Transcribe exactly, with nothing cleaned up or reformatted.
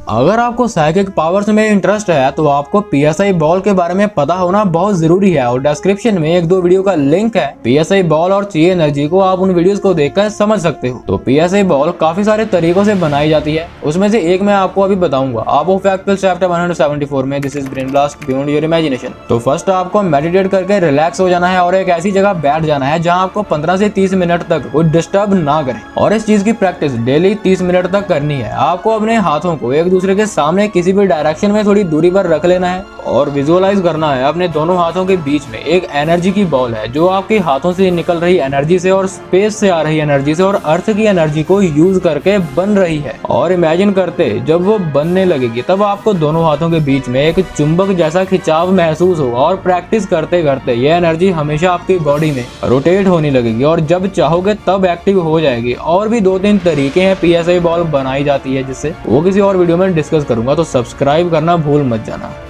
अगर आपको psychic powers में इंटरेस्ट है तो आपको पीएसआई बॉल के बारे में पता होना बहुत जरूरी है और डिस्क्रिप्शन में एक दो वीडियो का लिंक है। पीएसआई बॉल और ची एनर्जी को आप उन वीडियोस को देखकर समझ सकते हो। तो पीएसआई बॉल काफी सारे तरीकों से बनाई जाती है, उसमें से एक मैं आपको अभी बताऊंगा। आप वो fact chapter one seventy four में this is brain blast beyond your imagination. तो फर्स्ट आपको मेडिटेट करके रिलैक्स हो जाना है और एक ऐसी जगह बैठ जाना है जहां आपको पंद्रह से तीस मिनट तक कोई डिस्टर्ब ना करे और इस चीज की प्रैक्टिस डेली तीस मिनट तक करनी है। आपको अपने हाथों को एक दूसरे के सामने किसी भी डायरेक्शन में थोड़ी दूरी पर रख लेना है और विजुअलाइज करना है अपने दोनों हाथों के बीच में एक एनर्जी की बॉल है जो आपके हाथों से निकल रही एनर्जी से और स्पेस से आ रही एनर्जी से और अर्थ की एनर्जी को यूज करके बन रही है। और इमेजिन करते जब वो बनने लगेगी तब आपको दोनों हाथों के बीच में एक चुंबक जैसा खिंचाव महसूस होगा और प्रैक्टिस करते करते ये एनर्जी हमेशा आपकी बॉडी में रोटेट होने लगेगी और जब चाहोगे तब एक्टिव हो जाएगी। और भी दो तीन तरीके हैं पीएसआई बॉल बनाई जाती है जिससे वो किसी और वीडियो में डिस्कस करूंगा, तो सब्सक्राइब करना भूल मत जाना।